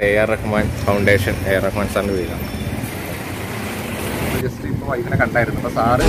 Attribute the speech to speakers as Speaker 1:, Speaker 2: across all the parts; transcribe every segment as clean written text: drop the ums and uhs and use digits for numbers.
Speaker 1: AR Rahman Foundation, AR Rahman സാറിൻ്റെ വീടാണ്. Just ഇപ്പോൾ വൈകിനെ കണ്ടായിരുന്നു. അപ്പോൾ സാറ്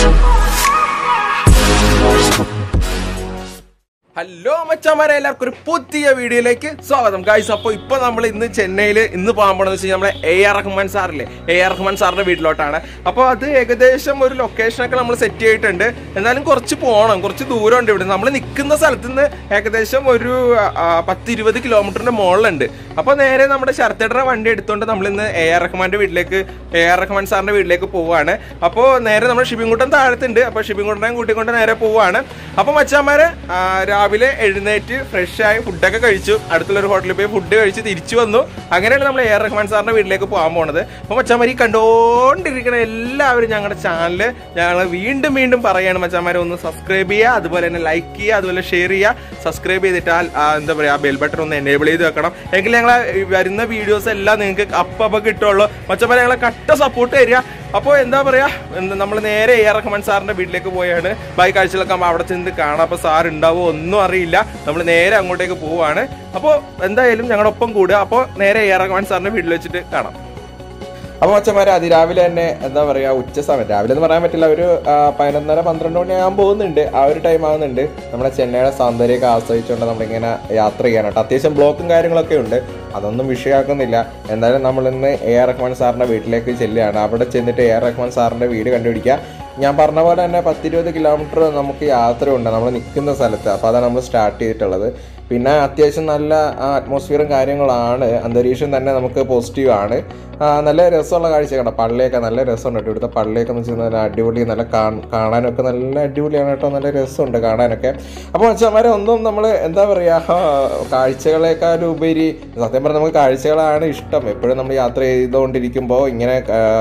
Speaker 1: ഹലോ മച്ചാമാരെ, എല്ലാവർക്കും ഒരു പുതിയ വീഡിയോയിലേക്ക് സ്വാഗതം ഗൈസ്. അപ്പോൾ ഇപ്പോൾ നമ്മൾ ഇന്ന് ചെന്നൈയിൽ പോകാൻ പോകണമെന്ന് വെച്ച് കഴിഞ്ഞാൽ നമ്മുടെ AR റഹ്മാൻ സാറില്ലേ, AR റഹ്മാൻ സാറിൻ്റെ വീട്ടിലോട്ടാണ്. അപ്പോൾ അത് ഏകദേശം ഒരു ലൊക്കേഷനൊക്കെ നമ്മൾ സെറ്റ് ചെയ്തിട്ടുണ്ട്. എന്നാലും കുറച്ച് പോകണം, കുറച്ച് ദൂരമുണ്ട്. ഇവിടെ നമ്മൾ നിൽക്കുന്ന സ്ഥലത്ത് നിന്ന് ഏകദേശം ഒരു 10-20 കിലോമീറ്ററിൻ്റെ മുകളിലുണ്ട്. അപ്പോൾ നേരെ നമ്മുടെ ശരത്തേട്ടൻ്റെ വണ്ടി എടുത്തുകൊണ്ട് നമ്മളിന്ന് AR റഹ്മാൻ്റെ വീട്ടിലേക്ക്, AR റഹ്മാൻ സാറിൻ്റെ വീട്ടിലേക്ക് പോവുകയാണ്. അപ്പോൾ നേരെ നമ്മുടെ ഷിപ്പിംഗ് താഴത്തുണ്ട്. അപ്പോൾ ഷിപ്പിംഗ് കൂട്ടിക്കൊണ്ട് നേരെ പോവുകയാണ്. അപ്പോൾ മച്ചാമാരെ രാവിലെ എഴുന്നേറ്റ് ഫ്രഷായി ഫുഡൊക്കെ കഴിച്ചു. അടുത്തുള്ളൊരു ഹോട്ടലിൽ പോയി ഫുഡ് കഴിച്ച് തിരിച്ചു വന്നു. അങ്ങനെയാണ് നമ്മൾ AR റഹ്മാൻ സാറിൻ്റെ വീട്ടിലേക്ക് പോകാൻ പോകുന്നത്. അപ്പോൾ മച്ചാമാരി കണ്ടുകൊണ്ടിരിക്കുന്ന എല്ലാവരും ഞങ്ങളുടെ ചാനൽ ഞങ്ങൾ വീണ്ടും പറയുകയാണ് മച്ചാമാരെ, ഒന്ന് സബ്സ്ക്രൈബ് ചെയ്യുക, അതുപോലെ തന്നെ ലൈക്ക് ചെയ്യുക, അതുപോലെ ഷെയർ ചെയ്യുക. സബ്സ്ക്രൈബ് ചെയ്തിട്ടാൽ എന്താ പറയുക, ബെൽ ബട്ടൺ ഒന്ന് എനേബിൾ ചെയ്ത് വെക്കണം. എങ്കിൽ ഞങ്ങൾ വരുന്ന വീഡിയോസ് എല്ലാം നിങ്ങൾക്ക് അപ്പം കിട്ടുള്ളൂ. മച്ചാമാരെ ഞങ്ങളെ കട്ട സപ്പോർട്ട് തരിക. അപ്പോൾ എന്താ പറയുക, നമ്മൾ നേരെ AR റഹ്മാൻ സാറിൻ്റെ വീട്ടിലേക്ക് പോയാണ്. ബൈ കാഴ്ചകളൊക്കെ അവിടെ ചെന്ന് കാണാം. അപ്പോൾ സാർ ഉണ്ടാവുമോ ഒന്നും അറിയില്ല. നമ്മൾ നേരെ അങ്ങോട്ടേക്ക് പോവുകയാണ്. അപ്പോൾ എന്തായാലും ഞങ്ങളുടെ ഒപ്പം കൂടുക. അപ്പോൾ നേരെ AR റഹ്മാൻ സാറിൻ്റെ വീട്ടിൽ വെച്ചിട്ട് കാണാം. അപ്പോൾ മച്ചന്മാരെ അതിരാവിലെ തന്നെ എന്താ പറയുക, ഉച്ച സമയം, രാവിലെ എന്ന് പറയാൻ പറ്റില്ല, ഒരു 11:30-12 മണിയാകാൻ പോകുന്നുണ്ട്. ആ ഒരു ടൈം ആകുന്നുണ്ട്. നമ്മുടെ ചെന്നൈയുടെ സൗന്ദര്യമൊക്കെ ആസ്വദിച്ചുകൊണ്ട് നമ്മളിങ്ങനെ യാത്ര ചെയ്യാനായിട്ട് അത്യാവശ്യം ബ്ലോക്കും കാര്യങ്ങളൊക്കെ ഉണ്ട്. അതൊന്നും വിഷയമാക്കുന്നില്ല. എന്തായാലും നമ്മളിന്ന് AR റഹ്മാൻ സാറിൻ്റെ വീട്ടിലേക്ക് ചെല്ലുകയാണ്. അവിടെ ചെന്നിട്ട് AR റഹ്മാൻ സാറിൻ്റെ വീട് കണ്ടുപിടിക്കുക. ഞാൻ പറഞ്ഞ പോലെ തന്നെ 10-20 കിലോമീറ്റർ നമുക്ക് യാത്രയുണ്ട് നമ്മൾ നിൽക്കുന്ന സ്ഥലത്ത്. അപ്പോൾ അതാണ് നമ്മൾ സ്റ്റാർട്ട് ചെയ്തിട്ടുള്ളത്. പിന്നെ അത്യാവശ്യം നല്ല അറ്റ്മോസ്ഫിയറും കാര്യങ്ങളാണ്. അന്തരീക്ഷം തന്നെ നമുക്ക് പോസിറ്റീവാണ്. നല്ല രസമുള്ള കാഴ്ചയാണ്. പള്ളിയൊക്കെ നല്ല രസമുണ്ട് കേട്ടോ. ഇവിടുത്തെ പള്ളിയൊക്കെ എന്ന് വെച്ചാൽ നല്ല അടിപൊളി, നല്ല കാണാനൊക്കെ നല്ല അടിപൊളിയാണ് കേട്ടോ. നല്ല രസമുണ്ട് കാണാനൊക്കെ. അപ്പോൾ മച്ചന്മാരെ ഒന്നും നമ്മൾ എന്താ പറയുക, കാഴ്ചകളെക്കാളുപരി സത്യം പറഞ്ഞാൽ നമുക്ക് കാഴ്ചകളാണ് ഇഷ്ടം. എപ്പോഴും നമ്മൾ യാത്ര ചെയ്തുകൊണ്ടിരിക്കുമ്പോൾ ഇങ്ങനെ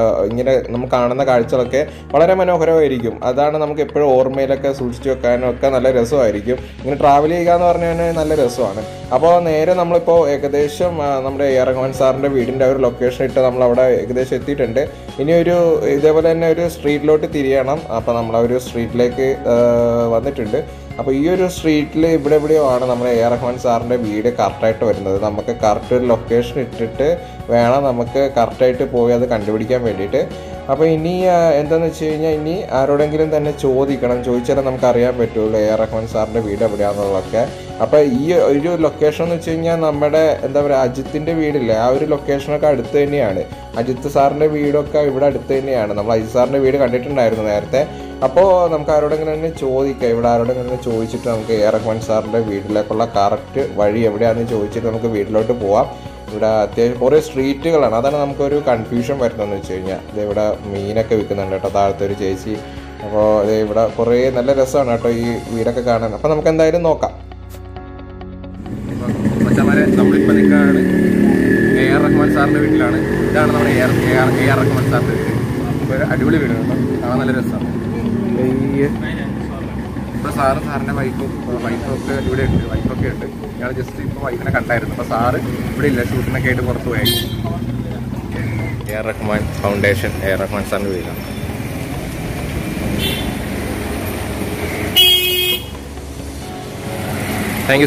Speaker 1: നമ്മൾ കാണുന്ന കാഴ്ചകളൊക്കെ വളരെ മനോഹരമായിരിക്കും. അതാണ് നമുക്ക് എപ്പോഴും ഓർമ്മയിലൊക്കെ സൂക്ഷിച്ചു വെക്കാനും ഒക്കെ നല്ല രസമായിരിക്കും. ഇങ്ങനെ ട്രാവൽ ചെയ്യുക എന്ന് പറഞ്ഞു കഴിഞ്ഞാൽ നല്ല രസമാണ്. അപ്പോൾ നേരെ നമ്മളിപ്പോൾ ഏകദേശം നമ്മുടെ AR റഹ്മാൻ സാറിൻ്റെ വീടിൻ്റെ ഒരു ലൊക്കേഷൻ ഇട്ട് നമ്മളവിടെ ഏകദേശം എത്തിയിട്ടുണ്ട്. ഇനി ഒരു ഇതേപോലെ തന്നെ ഒരു സ്ട്രീറ്റിലോട്ട് തിരിയണം. അപ്പോൾ നമ്മൾ ഒരു സ്ട്രീറ്റിലേക്ക് വന്നിട്ടുണ്ട്. അപ്പോൾ ഈ ഒരു സ്ട്രീറ്റിൽ എവിടെയോ ആണ് നമ്മുടെ AR റഹ്മാൻ സാറിൻ്റെ വീട് കറക്റ്റായിട്ട് വരുന്നത്. നമുക്ക് കറക്റ്റ് ഒരു ലൊക്കേഷൻ ഇട്ടിട്ട് വേണം നമുക്ക് കറക്റ്റായിട്ട് പോയി അത് കണ്ടുപിടിക്കാൻ വേണ്ടിയിട്ട്. അപ്പോൾ ഇനി എന്താണെന്ന് വെച്ച് കഴിഞ്ഞാൽ, ഇനി ആരോടെങ്കിലും തന്നെ ചോദിച്ചാലേ നമുക്ക് അറിയാൻ പറ്റുള്ളൂ AR റഹ്മാൻ സാറിൻ്റെ വീട് എവിടെയാണെന്നുള്ളതൊക്കെ. അപ്പോൾ ഈ ഒരു ലൊക്കേഷൻ എന്ന് വെച്ച് കഴിഞ്ഞാൽ നമ്മുടെ എന്താ പറയുക, അജിത്തിൻ്റെ വീടില്ലേ, ആ ഒരു ലൊക്കേഷനൊക്കെ അടുത്ത് തന്നെയാണ്. അജിത്ത് സാറിൻ്റെ വീടൊക്കെ ഇവിടെ അടുത്ത് തന്നെയാണ്. നമ്മൾ അജിത്ത് സാറിൻ്റെ വീട് കണ്ടിട്ടുണ്ടായിരുന്നു നേരത്തെ. അപ്പോൾ നമുക്ക് ആരോടെങ്കിലും തന്നെ ചോദിക്കാം. ഇവിടെ ആരോടെങ്കിലും തന്നെ ചോദിച്ചിട്ട് നമുക്ക് AR റഹ്മാൻ സാറിൻ്റെ വീട്ടിലേക്കുള്ള കറക്റ്റ് വഴി എവിടെയാണെന്ന് ചോദിച്ചിട്ട് നമുക്ക് വീട്ടിലോട്ട് പോവാം. ഇവിടെ അത്യാവശ്യം കുറേ സ്ട്രീറ്റുകളാണ്. അതാണ് നമുക്കൊരു കൺഫ്യൂഷൻ വരുന്നതെന്ന് വെച്ച് കഴിഞ്ഞാൽ. ഇവിടെ മീനൊക്കെ വിൽക്കുന്നുണ്ട് കേട്ടോ, താഴത്തെ ഒരു ചേച്ചി. അപ്പോൾ അത് ഇവിടെ കുറേ നല്ല രസമാണ് കേട്ടോ ഈ വീടൊക്കെ കാണാൻ. അപ്പോൾ നമുക്ക് എന്തായാലും നോക്കാം. നമ്മളിപ്പോൾ നിൽക്കുകയാണ് AR റഹ്മാൻ സാറിൻ്റെ വീട്ടിലാണ്. ഇതാണ് നമ്മുടെ AR റഹ്മാൻ സാറിൻ്റെ വീട്. ഒരു അടിപൊളി വീട് കേട്ടോ, കാണാൻ നല്ല രസമാണ്. ഇപ്പോൾ സാറിൻ്റെ വൈഫൊക്കെ ഇവിടെ ഉണ്ട്, വൈഫൊക്കെ ഉണ്ട്. ഞങ്ങൾ ജസ്റ്റ് ഇപ്പോൾ വൈഫിനെ കണ്ടായിരുന്നു. അപ്പോൾ സാറ് ഇവിടെ ഇല്ല, ഷൂട്ടിനൊക്കെ ആയിട്ട് പുറത്ത് പോയി. AR Rahman foundation, AR Rahman സാറിൻ്റെ വീടാണ്. Thank you.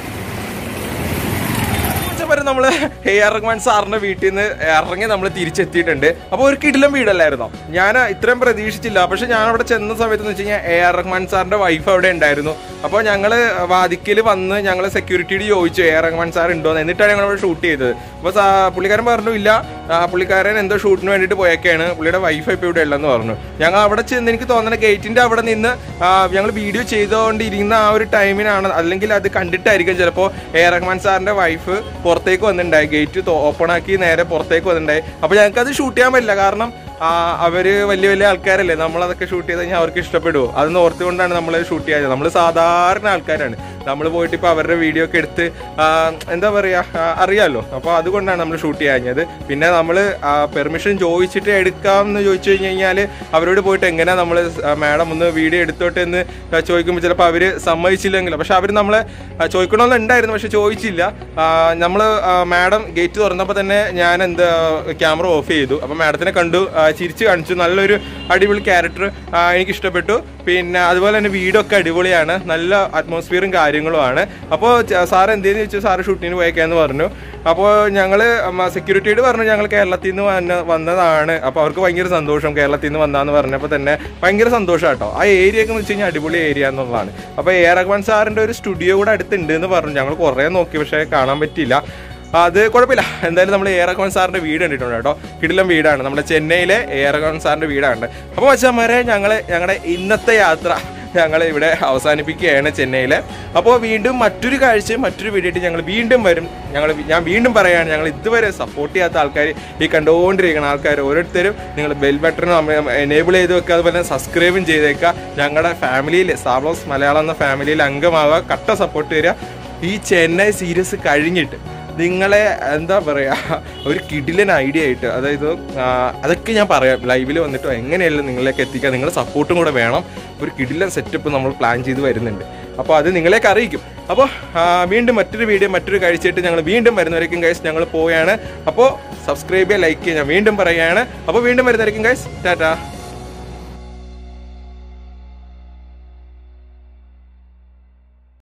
Speaker 1: നമ്മൾ AR റഹ്മാൻ സാറിന്റെ വീട്ടിൽ നിന്ന് ഇറങ്ങി നമ്മൾ തിരിച്ചെത്തിയിട്ടുണ്ട്. അപ്പോൾ ഒരു കിടിലം വീടല്ലായിരുന്നോ? ഞാൻ ഇത്രയും പ്രതീക്ഷിച്ചില്ല. പക്ഷെ ഞാൻ അവിടെ ചെന്ന സമയത്ത് എന്ന് വെച്ച് കഴിഞ്ഞാൽ AR റഹ്മാൻ സാറിന്റെ വൈഫ് അവിടെ ഉണ്ടായിരുന്നു. അപ്പോൾ ഞങ്ങൾ വാതിക്കൽ വന്ന് ഞങ്ങൾ സെക്യൂരിറ്റിയോട് ചോദിച്ചു AR റഹ്മാൻ സാർ ഉണ്ടോന്ന്. എന്നിട്ടാണ് ഞങ്ങൾ അവിടെ ഷൂട്ട് ചെയ്തത്. അപ്പോൾ പുള്ളിക്കാരൻ പറഞ്ഞു ഇല്ല, പുള്ളിക്കാരൻ എന്തോ ഷൂട്ടിന് വേണ്ടിയിട്ട് പോയേക്കാണ്, പുള്ളിയുടെ വൈഫ് ഇപ്പോൾ ഇവിടെ ഉള്ളതെന്ന് പറഞ്ഞു. ഞങ്ങൾ അവിടെ ചെന്ന് എനിക്ക് തോന്നുന്നത് ഗേറ്റിൻ്റെ അവിടെ നിന്ന് ഞങ്ങൾ വീഡിയോ ചെയ്തുകൊണ്ടിരിക്കുന്ന ആ ഒരു ടൈമിനാണ്, അല്ലെങ്കിൽ അത് കണ്ടിട്ടായിരിക്കും ചിലപ്പോൾ AR റഹ്മാൻ സാറിന്റെ വൈഫ് പുറത്തേക്ക് വന്നിട്ടുണ്ടായി. ഗേറ്റ് ഓപ്പൺ ആക്കി നേരെ പുറത്തേക്ക് വന്നിട്ടുണ്ടായി. അപ്പോൾ ഞങ്ങൾക്കത് ഷൂട്ട് ചെയ്യാൻ പറ്റില്ല. കാരണം അവർ വലിയ ആൾക്കാരല്ലേ, നമ്മളതൊക്കെ ഷൂട്ട് ചെയ്ത് കഴിഞ്ഞാൽ അവർക്ക് ഇഷ്ടപ്പെടുമോ അതെന്ന് ഓർത്തുകൊണ്ടാണ് നമ്മൾ ഷൂട്ട് ചെയ്യാറ്. നമ്മൾ സാധാരണ ആൾക്കാരാണ്. നമ്മൾ പോയിട്ട് ഇപ്പോൾ അവരുടെ വീഡിയോ ഒക്കെ എടുത്ത് എന്താ പറയുക, അറിയാമല്ലോ. അപ്പോൾ അതുകൊണ്ടാണ് നമ്മൾ ഷൂട്ട് ചെയ്യാഞ്ഞത്. പിന്നെ നമ്മൾ പെർമിഷൻ ചോദിച്ചിട്ട് എടുക്കാമെന്ന് ചോദിച്ചു കഴിഞ്ഞാൽ അവരോട് പോയിട്ട് എങ്ങനെയാണ് നമ്മൾ മാഡം ഒന്ന് വീഡിയോ എടുത്തോട്ടെ എന്ന് ചോദിക്കുമ്പോൾ ചിലപ്പോൾ അവർ സമ്മതിച്ചില്ലെങ്കിലോ. പക്ഷെ അവർ നമ്മളെ ചോദിക്കണമെന്നുണ്ടായിരുന്നു, പക്ഷെ ചോദിച്ചില്ല. നമ്മൾ മാഡം ഗേറ്റ് തുറന്നപ്പോൾ തന്നെ ഞാൻ ക്യാമറ ഓഫ് ചെയ്തു. അപ്പോൾ മാഡത്തിനെ കണ്ടു, ചിരിച്ച് കാണിച്ചു. നല്ലൊരു അടിപൊളി ക്യാരക്ടർ, എനിക്കിഷ്ടപ്പെട്ടു. പിന്നെ അതുപോലെ തന്നെ വീടൊക്കെ അടിപൊളിയാണ്, നല്ല അറ്റ്മോസ്ഫിയറും കാര്യങ്ങളുമാണ്. അപ്പോൾ സാർ എന്തെന്ന് ചോദിച്ചു, സാറ് ഷൂട്ടിന് പോയേക്കാന്ന് പറഞ്ഞു. അപ്പോൾ ഞങ്ങൾ സെക്യൂരിറ്റിയോട് പറഞ്ഞു ഞങ്ങൾ കേരളത്തിൽ നിന്ന് വന്നതാണ്. അപ്പോൾ അവർക്ക് ഭയങ്കര സന്തോഷം, കേരളത്തിൽ നിന്ന് വന്നതെന്ന് പറഞ്ഞപ്പോൾ തന്നെ ഭയങ്കര സന്തോഷം കേട്ടോ. ആ ഏരിയ ഒക്കെ എന്ന് വെച്ച് കഴിഞ്ഞാൽ അടിപൊളി ഏരിയ എന്നുള്ളതാണ്. അപ്പോൾ AR റഹ്മാൻ സാറിൻ്റെ ഒരു സ്റ്റുഡിയോ കൂടെ അടുത്തുണ്ട് എന്ന് പറഞ്ഞു. ഞങ്ങൾ കുറേ നോക്കി, പക്ഷേ കാണാൻ പറ്റിയില്ല. അത് കുഴപ്പമില്ല. എന്തായാലും നമ്മൾ AR റഹ്മാൻ സാറിൻ്റെ വീട് കണ്ടിട്ടുണ്ട് കേട്ടോ. കിടിലം വീടാണ്, നമ്മുടെ ചെന്നൈയിലെ AR റഹ്മാൻ സാറിൻ്റെ വീടാണ്. അപ്പോൾ മച്ചാന്മാരെ ഞങ്ങളുടെ ഇന്നത്തെ യാത്ര ഞങ്ങൾ ഇവിടെ അവസാനിപ്പിക്കുകയാണ് ചെന്നൈയിൽ. അപ്പോൾ വീണ്ടും മറ്റൊരു കാഴ്ചയും മറ്റൊരു വീഡിയോ ആയിട്ട് ഞങ്ങൾ വീണ്ടും വരും. ഞാൻ വീണ്ടും പറയുകയാണ്, ഞങ്ങൾ ഇതുവരെ സപ്പോർട്ട് ചെയ്യാത്ത ആൾക്കാർ, ഈ കണ്ടുകൊണ്ടിരിക്കുന്ന ആൾക്കാർ ഓരോരുത്തരും നിങ്ങൾ ബെൽ ബട്ടൺ എനേബിൾ ചെയ്ത് വെക്കുക, അതുപോലെ തന്നെ സബ്സ്ക്രൈബും ചെയ്തേക്കുക. ഞങ്ങളുടെ ഫാമിലിയിൽ സാവ്ലോഗ്സ് മലയാളം എന്ന ഫാമിലിയിൽ അംഗമാവുക, കട്ട സപ്പോർട്ട് തരിക. ഈ ചെന്നൈ സീരീസ് കഴിഞ്ഞിട്ട് നിങ്ങളെ എന്താ പറയുക, ഒരു കിടിലൻ ഐഡിയ ആയിട്ട്, അതായത് അതൊക്കെ ഞാൻ പറയാം ലൈവിൽ വന്നിട്ടോ എങ്ങനെയല്ല നിങ്ങളിലേക്ക് എത്തിക്കുക. നിങ്ങളുടെ സപ്പോർട്ടും കൂടെ വേണം. ഒരു കിടിലൻ സെറ്റപ്പ് നമ്മൾ പ്ലാൻ ചെയ്ത് വരുന്നുണ്ട്. അപ്പോൾ അത് നിങ്ങളേക്ക് അറിയിക്കും. അപ്പോൾ വീണ്ടും മറ്റൊരു വീഡിയോ മറ്റൊരു കാഴ്ചയായിട്ട് ഞങ്ങൾ വീണ്ടും വരുന്നവരേക്കും ഗൈസ് ഞങ്ങൾ പോവുകയാണ്. അപ്പോൾ സബ്സ്ക്രൈബ് ചെയ്യുക, ലൈക്ക് ചെയ്യുക ഞാൻ വീണ്ടും പറയുകയാണ്. അപ്പോൾ വീണ്ടും വരുന്നവരേക്കും ഗൈസ് ടാറ്റാ.